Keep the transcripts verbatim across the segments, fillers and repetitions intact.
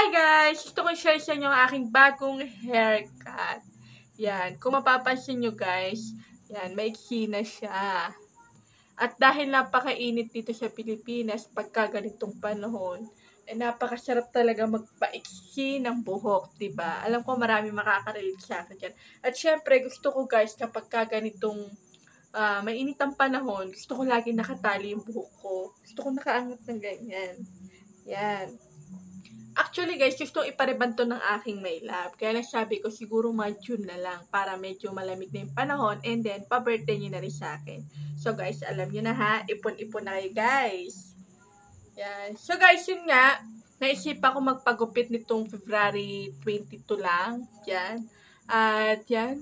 Hi guys! Gusto ko share sa inyo ang aking bagong haircut. Yan. Kung mapapansin nyo guys, yan, maiksi na siya. At dahil napakainit dito sa Pilipinas pagka ganitong panahon, eh, napakasarap talaga magpaiksi ng buhok, diba? Alam ko marami makaka-relate sa akin dyan. At syempre, gusto ko guys, kapag ka ganitong uh, mainit ang panahon, gusto ko lagi nakatali yung buhok ko. Gusto ko nakaangat ng ganyan. Yan. Actually guys, gusto ipariban to ng aking my love. Kaya lang sabi ko siguro mga June na lang para medyo malamig na yung panahon and then pa-birthday niya na rin sa akin. So guys, alam niyo na ha, ipon-ipon na kayo guys. Yan. So guys, yun nga, naisipan ko magpagupit nitong February twenty-two lang. Yan. At yan.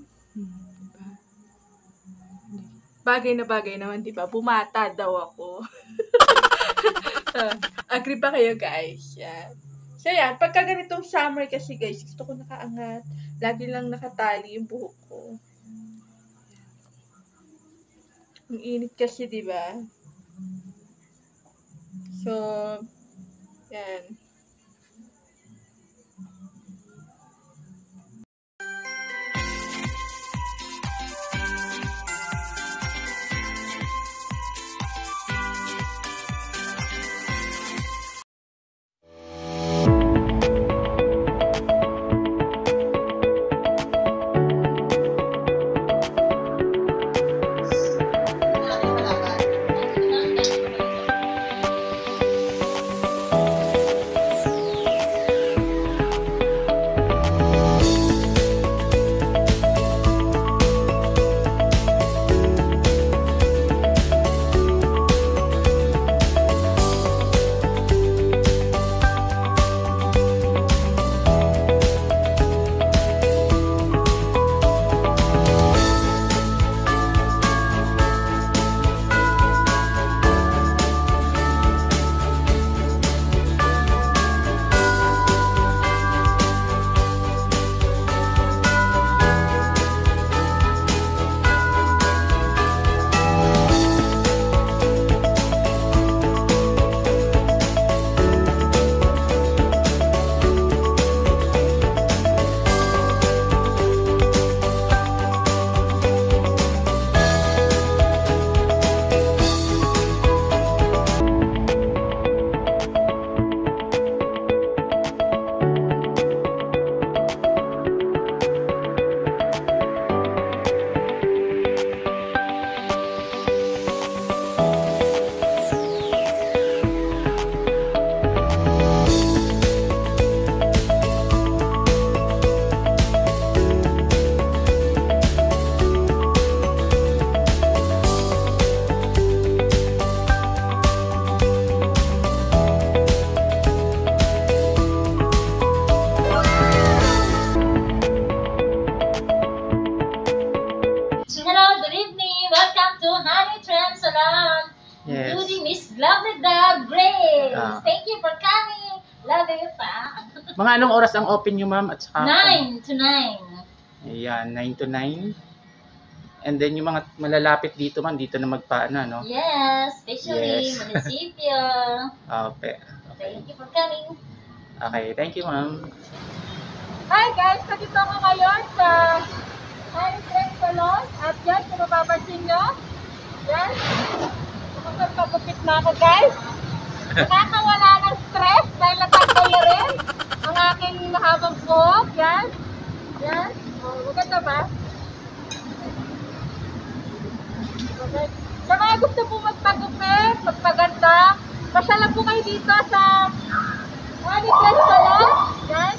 Bagay na bagay naman, di ba? Bumata daw ako. uh, agree ba kayo guys? Yan. So, yan. Pagka ganitong summer kasi, guys, gusto ko nakaangat. Lagi lang nakatali yung buhok ko. Ang init kasi, di ba? So, yan. Yes. Including Miss Lovely Dog Grace. Ah. Thank you for coming. Love you pa. Mga anong oras ang open nyo, ma'am? At saka, nine to nine. Ayan, nine to nine. And then yung mga malalapit dito, ma'am, dito na magpaano, no? Yes, especially Yes. municipio. Okay. Thank you for coming. Okay, thank you, ma'am. Hi guys! So dito ako ngayon sa High Trend Salon. At yan, kung mapapansin nyo, yan. Magpagpagupit na ako guys. Nakakawala ng stress dahil natanggal na rin ang aking mahabang buhok. Yan. Yan. Oh, maganda ba? Okay. Sa mga gusto po magpagupit, magpaganda, pasala po kayo dito sa High Trend Salon. Yan.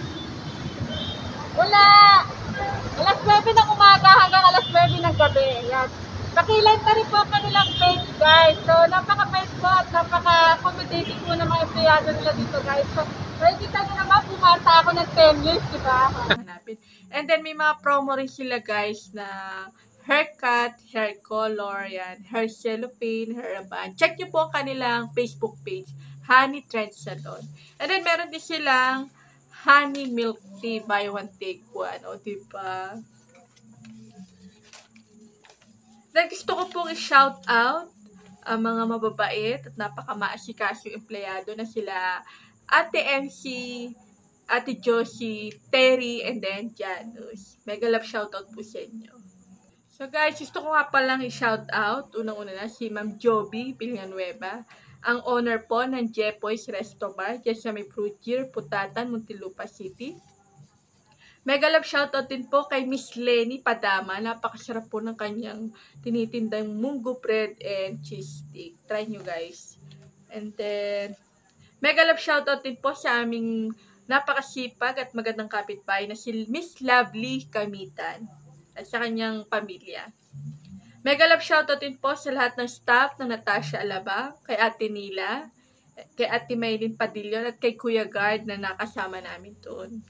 Wala. alas nuwebe ng umaga hanggang alas nuwebe ng gabi. Yan. Pakilike na rin po ang kanilang page, guys. So, napaka-page po at napaka-accommodating po ng mga empleyado nila dito, guys. So, nakikita nyo naman, pumasa ako ng ten years, diba? And then, may mga promo rin sila, guys, na haircut, hair color, yan, hair cellophane, hair band. Check nyo po ang kanilang Facebook page, Honey Trend Salon. And then, meron din silang honey milk tea, buy one, take one. O, diba? Then, gusto ko pong i-shout out ang mga mababait at napakamaasikaso yung empleyado na sila Ate M C Ate Josie, Terry, and then Janus. Mega love shoutout po sa inyo. So guys, gusto ko nga palang i-shoutout, unang-una na, si Ma'am Joby Villanueva, ang owner po ng Jepoy's Resto Bar, dyan sa may Fruitier, Putatan, Muntinlupa City. Mega love shoutout din po kay Miss Lenny Padama. Napakasarap po ng kanyang tinitindang munggo bread and cheese stick. Try nyo guys. And then, mega love shoutout din po sa aming napakasipag at magandang kapitbahay na si Miss Lovely Kamitan at sa kanyang pamilya. Mega love shoutout din po sa lahat ng staff ng Natasha Alaba, kay Ate Nila, kay Ate Maylin Padillon at kay Kuya Guard na nakasama namin doon.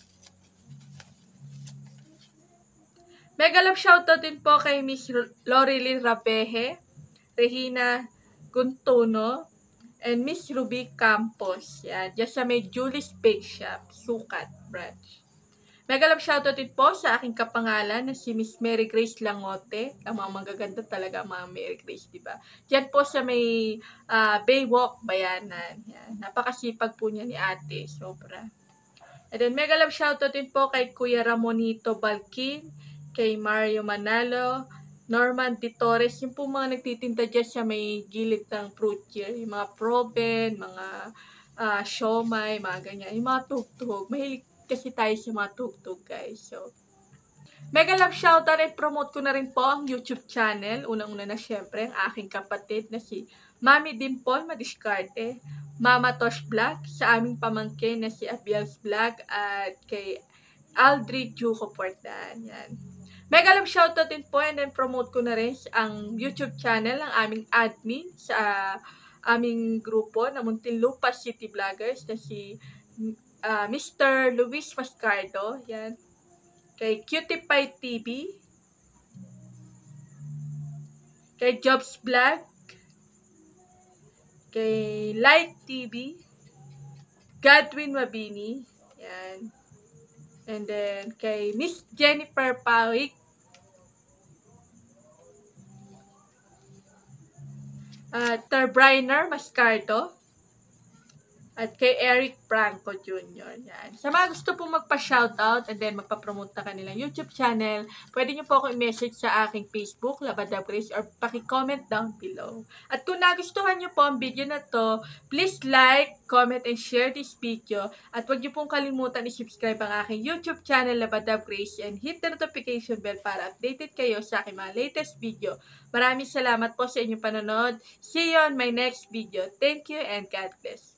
Mega love shoutout din po kay Miss Lorilyn Rapeje, Regina Guntuno, and Miss Ruby Campos. Yan, dyan sa may Julie's Bake Shop, Sukat branch. Mega love shoutout din po sa aking kapangalan na si Miss Mary Grace Langote. Ang mga magaganda talaga mga Mary Grace, diba? Diyan po sa may uh, Baywalk, Bayanan. Yan. Napakasipag po niya ni ate, sobra. And then mega love shoutout din po kay Kuya Ramonito Balkin, kay Mario Manalo, Norman De Torres, yung po mga nagtitinda dyan sa may gilid ng Fruitier, yung mga proben, mga uh, siomay, mga ganyan, yung mga tugtog. Mahilig kasi tayo sa mga tugtog guys. So, mega love shoutout at promote ko na rin po ang YouTube channel. Unang-una na syempre, ang aking kapatid na si Mami Dimple Madiscarte, Mama Tosh Vlog, sa aming pamangkin na si Abiel's Vlog, at kay Aldrich Juco Portan. Yan. Mega love shoutout din po, and then promote ko na rin ang YouTube channel ng aming admin sa uh, aming grupo na Muntinlupa City Vloggers na si uh, Mister Luis Mascardo. Yan. Kay Cutie Pie T V, kay Jobs Vlog, kay Light T V, Godwin Mabini, yan. And then kay Miss Jennifer Pawik, uh, Terbriner Mascardo, at kay Eric Franco Junior Yan. Sa mga gusto pong magpa-shoutout and then magpa-promote na kanilang YouTube channel, pwede nyo po ako i-message sa aking Facebook, Labada Grace, or paki-comment down below. At kung nagustuhan nyo po ang video na to, please like, comment, and share this video. At huwag nyo pong kalimutan i-subscribe ang aking YouTube channel, Labada Grace, and hit the notification bell para updated kayo sa aking mga latest video. Maraming salamat po sa inyong panonood. See you on my next video. Thank you and God bless.